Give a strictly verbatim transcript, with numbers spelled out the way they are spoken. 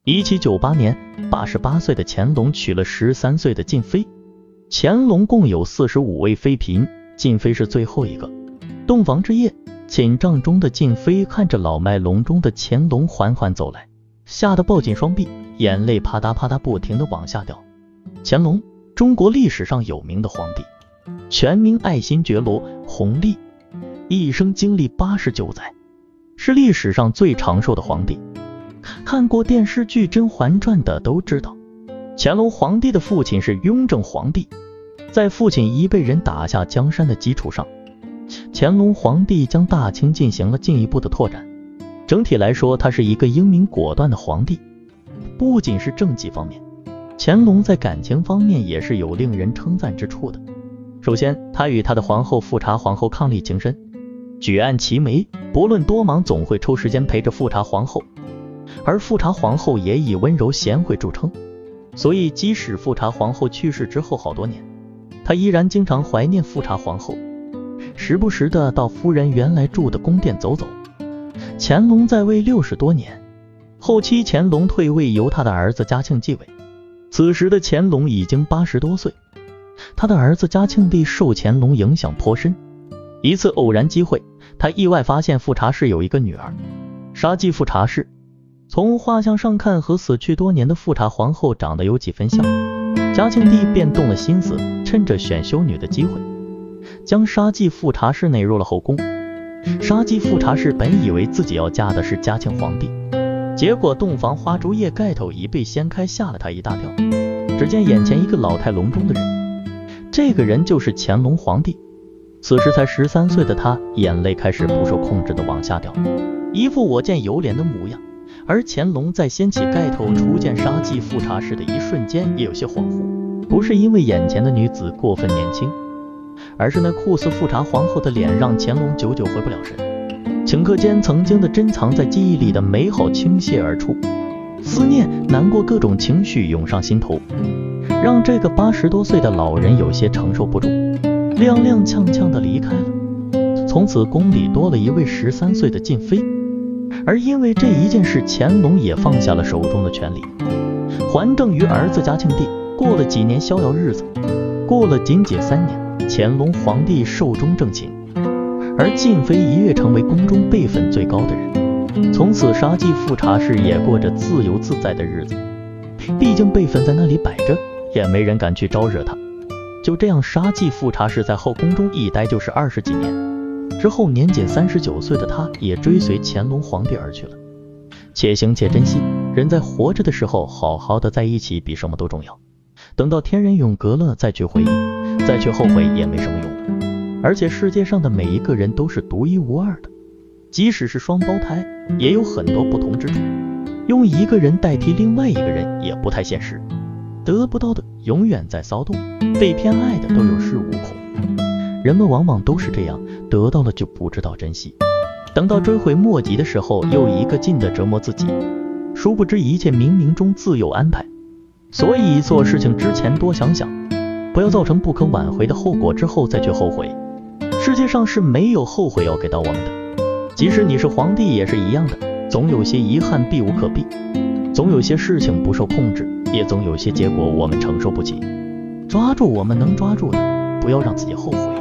一七九八年，八十八岁的乾隆娶了十三岁的静妃。乾隆共有四十五位妃嫔，静妃是最后一个。洞房之夜，寝帐中的静妃看着老迈隆中的乾隆缓缓走来，吓得抱紧双臂，眼泪啪嗒啪嗒不停地往下掉。乾隆，中国历史上有名的皇帝，全名爱新觉罗·弘历，一生经历八十九载，是历史上最长寿的皇帝。看过电视剧《甄嬛传》的都知道，乾隆皇帝的父亲是雍正皇帝，在父亲已被人打下江山的基础上，乾隆皇帝将大清进行了进一步的拓展。整体来说，他是一个英明果断的皇帝。不仅是政绩方面，乾隆在感情方面也是有令人称赞之处的。首先，他与他的皇后富察皇后伉俪情深，举案齐眉，不论多忙总会抽时间陪着富察皇后。而富察皇后也以温柔贤惠著称，所以即使富察皇后去世之后好多年，他依然经常怀念富察皇后，时不时的到夫人原来住的宫殿走走。乾隆在位六十多年，后期乾隆退位由他的儿子嘉庆继位，此时的乾隆已经八十多岁，他的儿子嘉庆帝受乾隆影响颇深。一次偶然机会，他意外发现富察氏有一个女儿，杀继富察氏。从画像上看，和死去多年的富察皇后长得有几分像，嘉庆帝便动了心思，趁着选修女的机会，将杀继富察氏内入了后宫。杀继富察氏本以为自己要嫁的是嘉庆皇帝，结果洞房花烛夜盖头一被掀开，吓了他一大跳。只见眼前一个老态龙钟的人，这个人就是乾隆皇帝。此时才十三岁的他，眼泪开始不受控制的往下掉，一副我见犹怜的模样。而乾隆在掀起盖头初见杀继富察氏的一瞬间也有些恍惚，不是因为眼前的女子过分年轻，而是那酷似富察皇后的脸让乾隆久久回不了神。顷刻间，曾经的珍藏在记忆里的美好倾泻而出，思念、难过各种情绪涌上心头，让这个八十多岁的老人有些承受不住，踉踉跄跄的离开了。从此宫里多了一位十三岁的静妃。而因为这一件事，乾隆也放下了手中的权力，还政于儿子嘉庆帝。过了几年逍遥日子，过了仅仅三年，乾隆皇帝寿终正寝，而静妃一跃成为宫中辈分最高的人。从此杀继富察氏也过着自由自在的日子，毕竟辈分在那里摆着，也没人敢去招惹他。就这样，杀继富察氏在后宫中一待就是二十几年。之后年仅三十九岁的他也追随乾隆皇帝而去了。且行且珍惜，人在活着的时候好好的在一起比什么都重要，等到天人永隔了再去回忆，再去后悔也没什么用了。而且世界上的每一个人都是独一无二的，即使是双胞胎也有很多不同之处，用一个人代替另外一个人也不太现实。得不到的永远在骚动，被偏爱的都有恃无恐。人们往往都是这样，得到了就不知道珍惜，等到追悔莫及的时候，又一个劲的折磨自己。殊不知一切冥冥中自有安排，所以做事情之前多想想，不要造成不可挽回的后果之后再去后悔。世界上是没有后悔要给到我们的，即使你是皇帝也是一样的，总有些遗憾避无可避，总有些事情不受控制，也总有些结果我们承受不起。抓住我们能抓住的，不要让自己后悔。